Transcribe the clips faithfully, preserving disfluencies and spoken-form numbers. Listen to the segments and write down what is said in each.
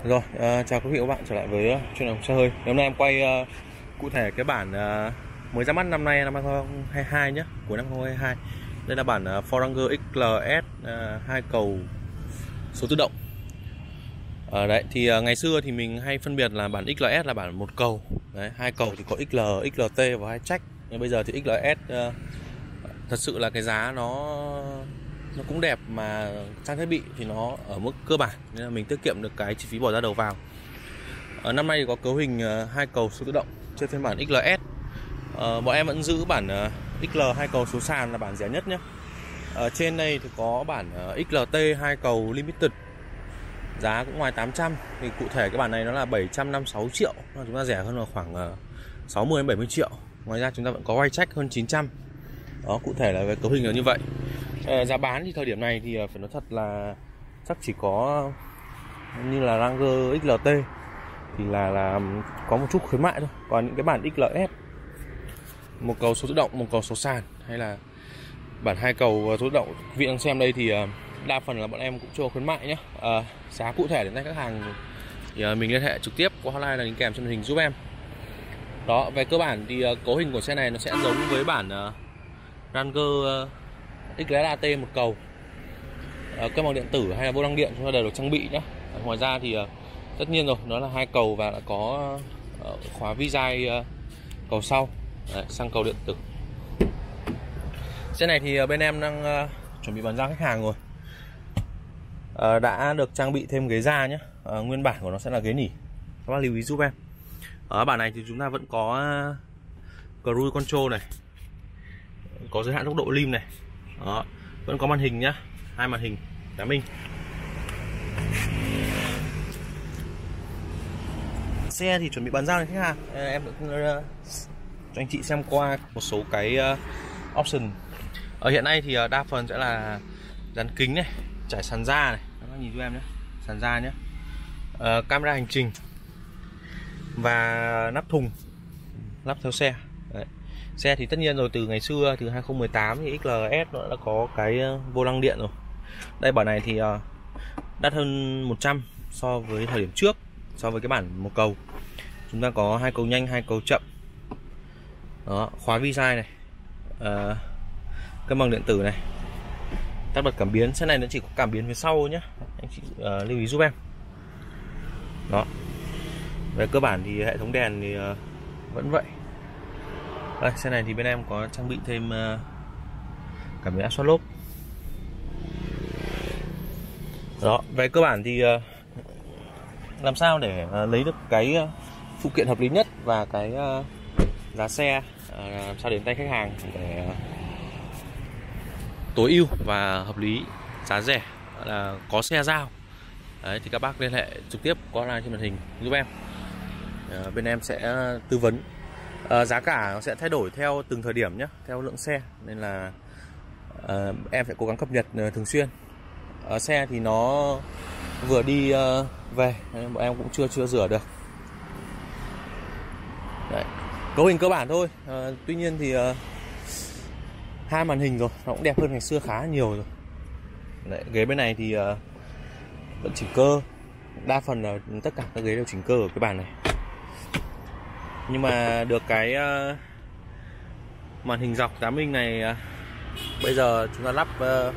Rồi, uh, chào quý vị và các bạn trở lại với uh, chuyên làm xe hơi. Hôm nay em quay uh, cụ thể cái bản uh, mới ra mắt năm nay, năm hai không hai hai nhé, của năm hai không hai hai. Đây là bản uh, Ford Ranger ích lờ ét uh, hai cầu số tự động. Uh, đấy thì uh, ngày xưa thì mình hay phân biệt là bản ích lờ ét là bản một cầu, đấy, hai cầu thì có ích lờ, ích lờ tê và hai trách. Nhưng bây giờ thì ích lờ ét uh, thật sự là cái giá nó nó cũng đẹp, mà trang thiết bị thì nó ở mức cơ bản nên là mình tiết kiệm được cái chi phí bỏ ra đầu vào. Ở năm nay thì có cấu hình hai cầu số tự động trên phiên bản ích lờ ét. Ờ, bọn em vẫn giữ bản ích lờ hai cầu số sàn là bản rẻ nhất nhé. Ở trên đây thì có bản ích lờ tê hai cầu limited, giá cũng ngoài tám trăm. Thì cụ thể cái bản này nó là bảy trăm năm mươi sáu triệu, chúng ta rẻ hơn là khoảng sáu mươi đến bảy mươi triệu. Ngoài ra chúng ta vẫn có quay trách hơn chín trăm. Đó, cụ thể là cái cấu hình là như vậy. À, giá bán thì thời điểm này thì phải nói thật là chắc chỉ có như là Ranger ích lờ tê thì là là có một chút khuyến mại thôi. Còn những cái bản ích lờ ét một cầu số tự động, một cầu số sàn, hay là bản hai cầu số tự động, quý vị đang xem đây thì đa phần là bọn em cũng chưa khuyến mại nhé. À, giá cụ thể đến tay khách hàng thì mình liên hệ trực tiếp qua hotline là đính kèm trên màn hình giúp em. Đó, về cơ bản thì cấu hình của xe này nó sẽ giống với bản Ranger ích lờ ét a tê một cầu. Cân bằng điện tử hay là vô lăng điện chúng ta đều được trang bị nhé. Ngoài ra thì tất nhiên rồi, nó là hai cầu và đã có khóa vi dai cầu sau. Đấy, xăng cầu điện tử. Xe này thì bên em đang chuẩn bị bàn giao khách hàng rồi. À, đã được trang bị thêm ghế da nhé. À, nguyên bản của nó sẽ là ghế nỉ, các bác lưu ý giúp em. Ở bản này thì chúng ta vẫn có cruise control này, có giới hạn tốc độ lim này. Đó, vẫn có màn hình nhá, hai màn hình tám inch. Xe thì chuẩn bị bàn giao đến khách hàng. Em cũng uh, cho anh chị xem qua một số cái uh, option. Ở hiện nay thì uh, đa phần sẽ là dàn kính này, trải sàn da này, các bác nhìn giúp em nhé, sàn da nhé, uh, camera hành trình và nắp thùng lắp theo xe. Đấy. Xe thì tất nhiên rồi, từ ngày xưa, từ hai không một tám thì ích lờ ét nó đã có cái vô lăng điện rồi. Đây, bản này thì uh, đắt hơn một trăm so với thời điểm trước, so với cái bản một cầu. Chúng ta có hai cầu nhanh, hai cầu chậm. Đó, khóa vi dai này, uh, cân bằng điện tử này, tắt bật cảm biến. Xe này nó chỉ có cảm biến phía sau nhé, anh chị uh, lưu ý giúp em. Đó, về cơ bản thì hệ thống đèn thì uh, vẫn vậy. Đây, xe này thì bên em có trang bị thêm uh, cảm biến áp suất lốp. Đó, về cơ bản thì uh, làm sao để uh, lấy được cái uh, phụ kiện hợp lý nhất và cái uh, giá xe uh, làm sao đến tay khách hàng để uh, tối ưu và hợp lý, giá rẻ, là có xe giao. Đấy, thì các bác liên hệ trực tiếp qua hotline trên màn hình giúp em. Uh, bên em sẽ tư vấn. Uh, giá cả nó sẽ thay đổi theo từng thời điểm nhé, theo lượng xe, nên là uh, em sẽ cố gắng cập nhật uh, thường xuyên. Uh, xe thì nó vừa đi uh, về, bọn em cũng chưa chưa rửa được. Đấy, cấu hình cơ bản thôi. Uh, tuy nhiên thì uh, hai màn hình rồi, nó cũng đẹp hơn ngày xưa khá nhiều rồi. Đấy, ghế bên này thì uh, vẫn chỉnh cơ, đa phần là tất cả các ghế đều chỉnh cơ ở cái bàn này. Nhưng mà được cái uh, màn hình dọc tám inch này, uh, bây giờ chúng ta lắp uh,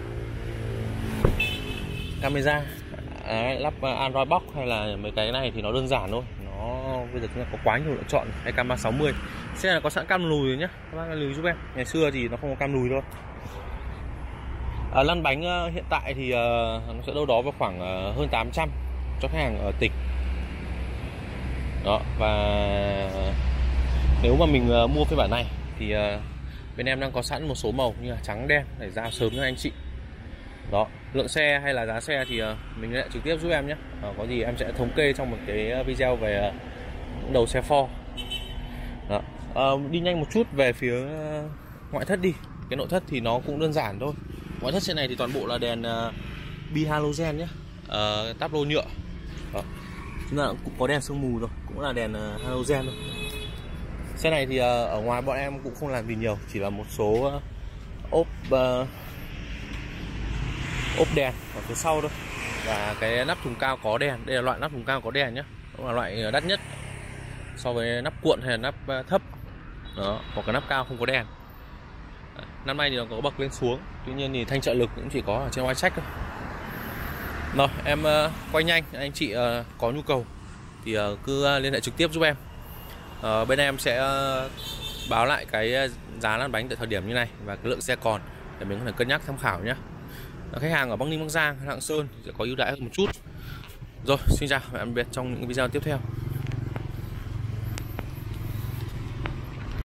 camera, uh, lắp uh, Android box hay là mấy cái này thì nó đơn giản thôi. Nó bây giờ chúng ta có quá nhiều lựa chọn. Hay cam ba sáu mươi, xe này có sẵn cam lùi rồi nhé, các bác lưu giúp em. Ngày xưa thì nó không có cam lùi thôi. Uh, lăn bánh uh, hiện tại thì uh, nó sẽ đâu đó vào khoảng uh, hơn tám trăm cho khách hàng ở tỉnh. Đó, và nếu mà mình uh, mua phiên bản này thì uh, bên em đang có sẵn một số màu như là trắng đen để giao sớm cho anh chị. Đó, lượng xe hay là giá xe thì uh, mình sẽ trực tiếp giúp em nhé. Uh, có gì em sẽ thống kê trong một cái video về uh, đầu xe Ford. Đó. Uh, đi nhanh một chút về phía uh, ngoại thất đi. Cái nội thất thì nó cũng đơn giản thôi. Ngoại thất xe này thì toàn bộ là đèn uh, bi halogen nhé, uh, táp lô nhựa. Đó. Chúng ta cũng có đèn sương mù rồi, cũng là đèn uh, halogen thôi. Xe này thì uh, ở ngoài bọn em cũng không làm gì nhiều, chỉ là một số uh, ốp uh, ốp đèn ở phía sau thôi. Và cái nắp thùng cao có đèn, đây là loại nắp thùng cao có đèn nhé, cũng là loại đắt nhất so với nắp cuộn hay là nắp thấp. Đó, hoặc cái nắp cao không có đèn. Năm nay thì nó có bậc lên xuống, tuy nhiên thì thanh trợ lực cũng chỉ có ở trên White Check thôi. Rồi em uh, quay nhanh, anh chị uh, có nhu cầu thì uh, cứ uh, liên hệ trực tiếp giúp em. uh, Bên em sẽ uh, báo lại cái giá lăn bánh tại thời điểm như này và cái lượng xe còn để mình có thể cân nhắc tham khảo nhé. Khách hàng ở Bắc Ninh, Bắc Giang, Lạng Sơn sẽ có ưu đãi hơn một chút. Rồi, xin chào và hẹn gặp lại trong những video tiếp theo.